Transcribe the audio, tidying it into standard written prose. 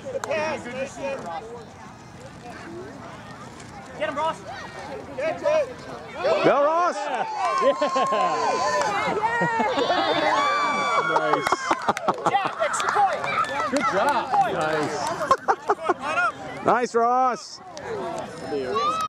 the pass, Mason. Get him, Ross. Catch it. Go, Ross. Nice. Jack, extra point. Good job. Nice. Nice, Ross.